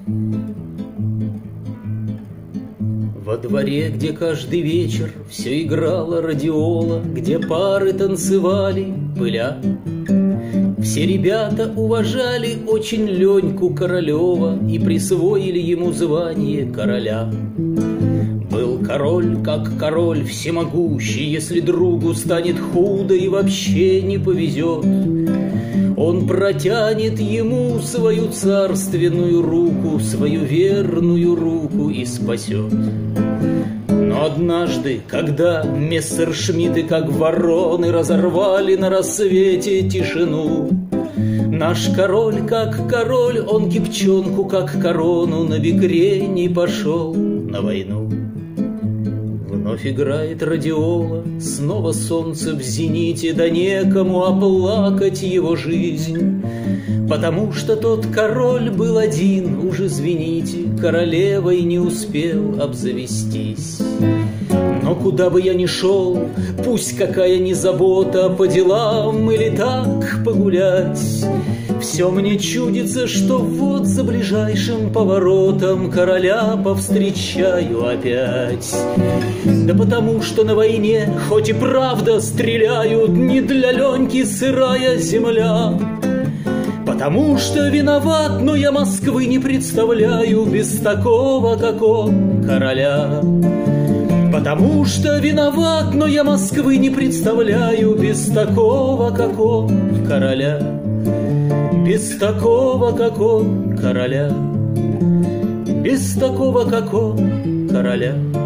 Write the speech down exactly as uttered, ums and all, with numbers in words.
Во дворе, где каждый вечер все играла радиола, где пары танцевали, пыля, все ребята уважали очень Леньку Королева и присвоили ему звание короля. Был король, как король всемогущий, если другу станет худо и вообще не повезет, он протянет ему свою царственную руку, свою верную руку и спасет. Но однажды, когда мессершмитты, как вороны, разорвали на рассвете тишину, наш король, как король, он кипчонку, как корону, на бекре не пошел на войну. Вновь играет радиола, снова солнце в зените, да некому оплакать его жизнь, потому что тот король был один, уж извините, королевой не успел обзавестись. Но куда бы я ни шел, пусть какая ни забота, по делам или так погулять, все мне чудится, что вот за ближайшим поворотом короля повстречаю опять. Да потому что на войне, хоть и правда стреляют, не для Леньки сырая земля, потому что виноват, но я Москвы не представляю без такого, как он, короля. Потому что виноват, но я Москвы не представляю без такого, как он, короля. Без такого, как он, короля. Без такого, как он, короля.